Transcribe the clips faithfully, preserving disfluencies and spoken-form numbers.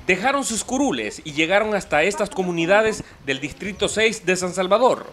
dejaron sus curules y llegaron hasta estas comunidades del Distrito seis de San Salvador.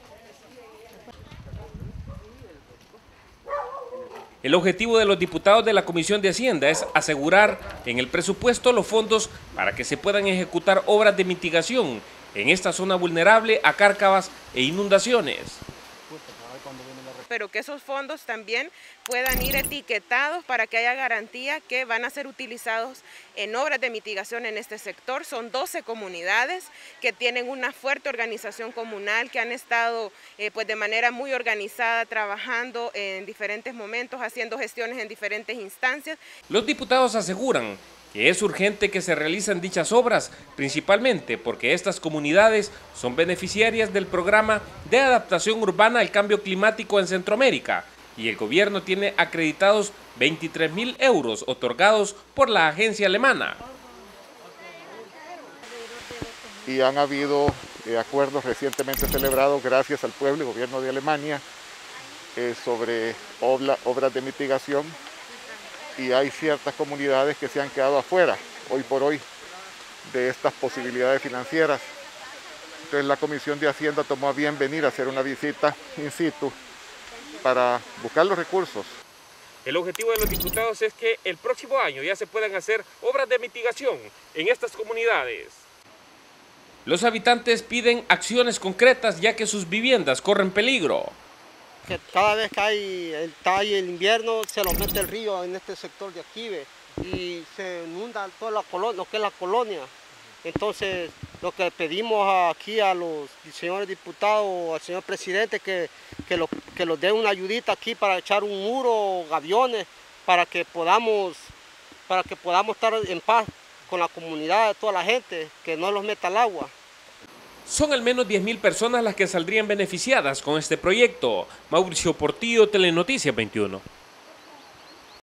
El objetivo de los diputados de la Comisión de Hacienda es asegurar en el presupuesto los fondos para que se puedan ejecutar obras de mitigación en esta zona vulnerable a cárcavas e inundaciones. Pero que esos fondos también puedan ir etiquetados para que haya garantía que van a ser utilizados en obras de mitigación en este sector. Son doce comunidades que tienen una fuerte organización comunal, que han estado eh, pues de manera muy organizada trabajando en diferentes momentos, haciendo gestiones en diferentes instancias. Los diputados aseguran que es urgente que se realicen dichas obras, principalmente porque estas comunidades son beneficiarias del programa de adaptación urbana al cambio climático en Centroamérica y el gobierno tiene acreditados veintitrés mil euros otorgados por la agencia alemana. Y han habido eh, acuerdos recientemente celebrados gracias al pueblo y gobierno de Alemania eh, sobre obra, obras de mitigación. Y hay ciertas comunidades que se han quedado afuera, hoy por hoy, de estas posibilidades financieras. Entonces la Comisión de Hacienda tomó a bien venir a hacer una visita in situ para buscar los recursos. El objetivo de los diputados es que el próximo año ya se puedan hacer obras de mitigación en estas comunidades. Los habitantes piden acciones concretas ya que sus viviendas corren peligro. Que cada vez que hay, está ahí el invierno, se lo mete el río en este sector de aquí, ¿ve? Y se inunda toda la colonia, lo que es la colonia. Entonces, lo que pedimos aquí a los señores diputados, al señor presidente, que, que, lo, que nos dé una ayudita aquí para echar un muro, gaviones, para que podamos, para que podamos estar en paz con la comunidad, toda la gente, que no los meta al agua. Son al menos diez mil personas las que saldrían beneficiadas con este proyecto. Mauricio Portillo, Telenoticias veintiuno.